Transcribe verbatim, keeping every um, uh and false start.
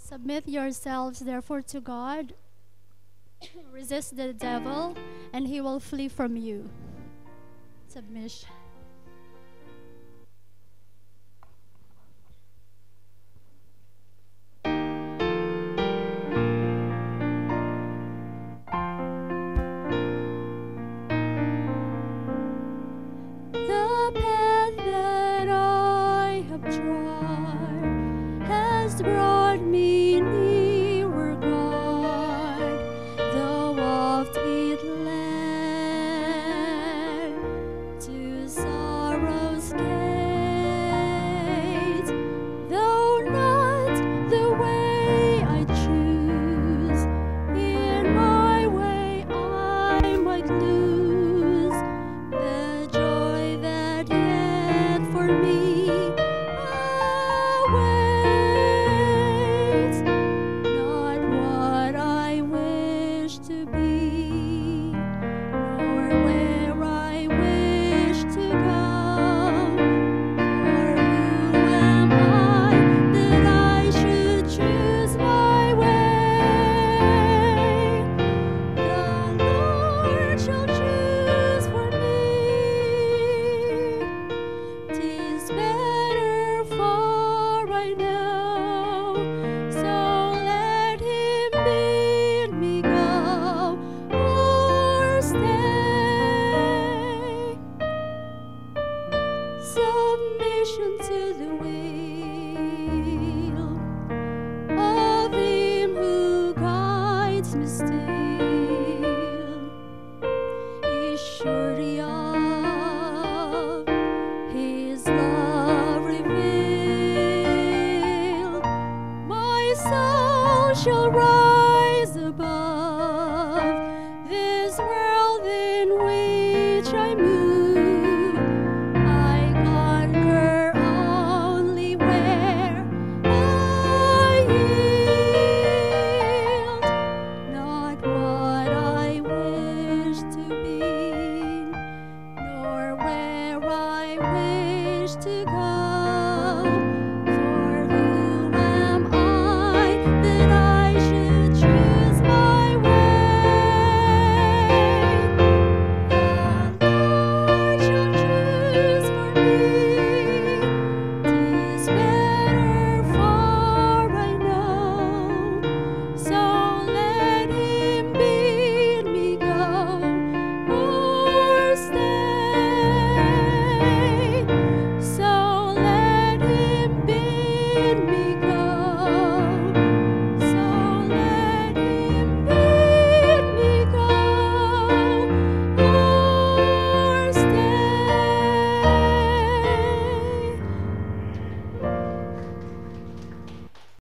Submit yourselves therefore to God. Resist the devil, and he will flee from you. Submission. The path that I have trod has brought me nearer, God, though oft it led to sorrow's gate, though not the way I choose. In my way I might lose the joy that yet for me awaits. Not what I wish to be, nor where I wish to go. For who am I that I should choose my way? The Lord shall choose for me. 'Tis better, for I know, so let him bid me go or stay. Submission to the will of him who guides me still is surety of his love revealed. My soul shall rise